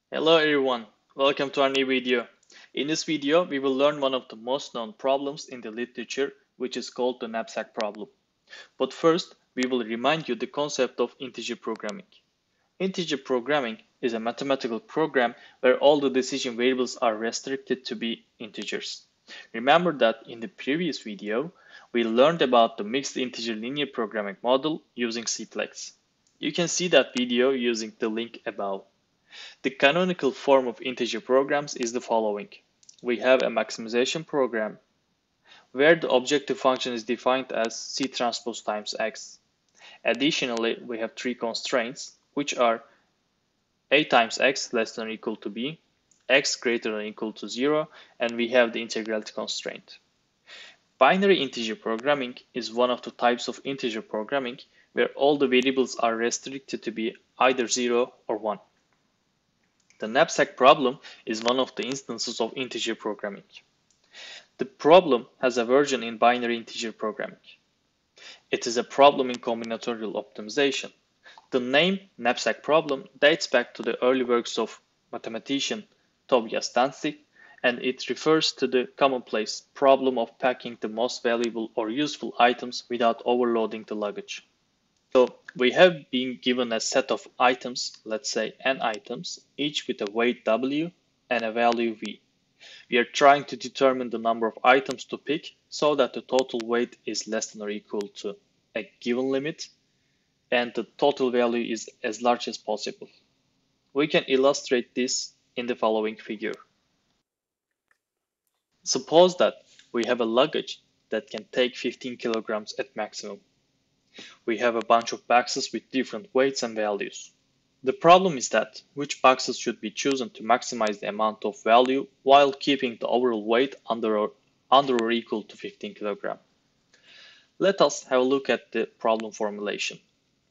Hello everyone, welcome to our new video. In this video, we will learn one of the most known problems in the literature, which is called the knapsack problem. But first, we will remind you the concept of integer programming. Integer programming is a mathematical program where all the decision variables are restricted to be integers. Remember that in the previous video, we learned about the mixed integer linear programming model using CPLEX. You can see that video using the link above. The canonical form of integer programs is the following. We have a maximization program where the objective function is defined as C transpose times x. Additionally, we have three constraints, which are a times x less than or equal to b, x greater than or equal to 0, and we have the integrality constraint. Binary integer programming is one of the types of integer programming where all the variables are restricted to be either 0 or 1. The knapsack problem is one of the instances of integer programming. The problem has a version in binary integer programming. It is a problem in combinatorial optimization. The name knapsack problem dates back to the early works of mathematician Tobias Danzig, and it refers to the commonplace problem of packing the most valuable or useful items without overloading the luggage. So we have been given a set of items, let's say n items, each with a weight W and a value V. We are trying to determine the number of items to pick so that the total weight is less than or equal to a given limit and the total value is as large as possible. We can illustrate this in the following figure. Suppose that we have a luggage that can take 15 kilograms at maximum. We have a bunch of boxes with different weights and values. The problem is that which boxes should be chosen to maximize the amount of value while keeping the overall weight under or equal to 15 kg. Let us have a look at the problem formulation.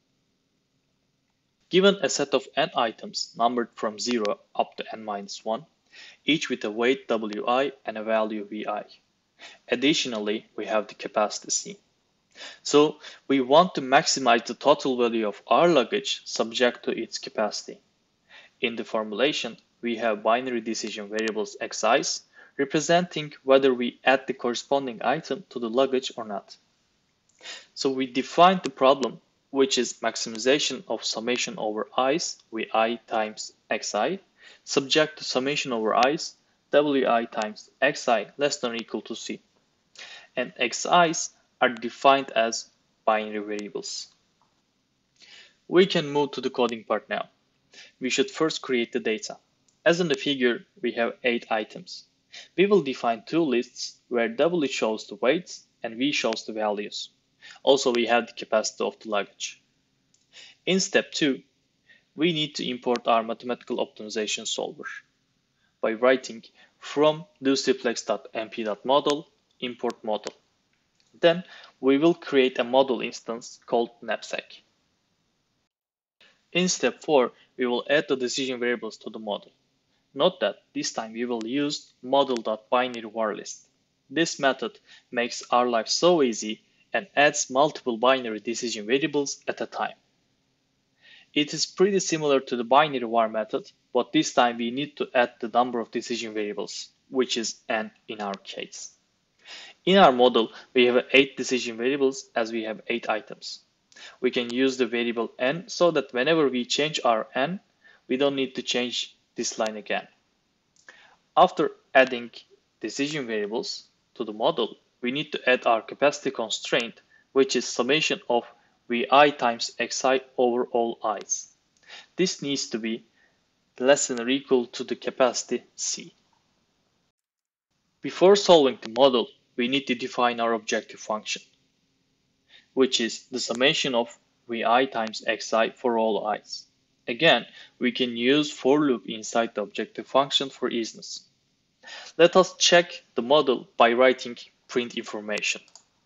Given a set of n items numbered from 0 up to n-1, each with a weight Wi and a value Vi. Additionally, we have the capacity C. So we want to maximize the total value of our luggage subject to its capacity. In the formulation, we have binary decision variables xi's representing whether we add the corresponding item to the luggage or not. So we define the problem, which is maximization of summation over i's, Vi times xi, subject to summation over i's, Wi times xi less than or equal to c. And xi's are defined as binary variables. We can move to the coding part now. We should first create the data. As in the figure, we have 8 items. We will define two lists where W shows the weights and V shows the values. Also, we have the capacity of the luggage. In step 2, we need to import our mathematical optimization solver by writing from docplex.mp.model import model. Then we will create a model instance called knapsack. In step 4, we will add the decision variables to the model. Note that this time we will use model.binaryVarList. This method makes our life so easy and adds multiple binary decision variables at a time. It is pretty similar to the binary var method, but this time we need to add the number of decision variables, which is n in our case. In our model, we have 8 decision variables as we have 8 items. We can use the variable n so that whenever we change our n, we don't need to change this line again. After adding decision variables to the model, we need to add our capacity constraint, which is summation of Vi times xi over all i's. This needs to be less than or equal to the capacity C. Before solving the model, we need to define our objective function, which is the summation of Vi times xi for all i's. Again, we can use for loop inside the objective function for easiness. Let us check the model by writing print information.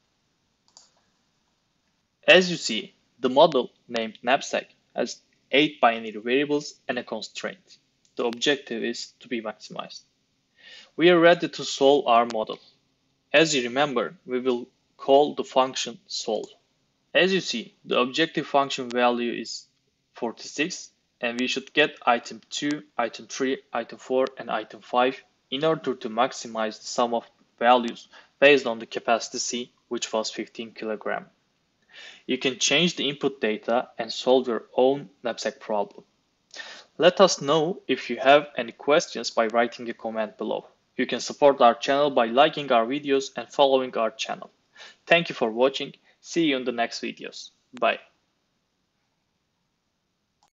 As you see, the model named knapsack has 8 binary variables and a constraint. The objective is to be maximized. We are ready to solve our model. As you remember, we will call the function solve. As you see, the objective function value is 46 and we should get item 2, item 3, item 4, and item 5 in order to maximize the sum of values based on the capacity C, which was 15 kg. You can change the input data and solve your own knapsack problem. Let us know if you have any questions by writing a comment below. You can support our channel by liking our videos and following our channel. Thank you for watching. See you in the next videos. Bye.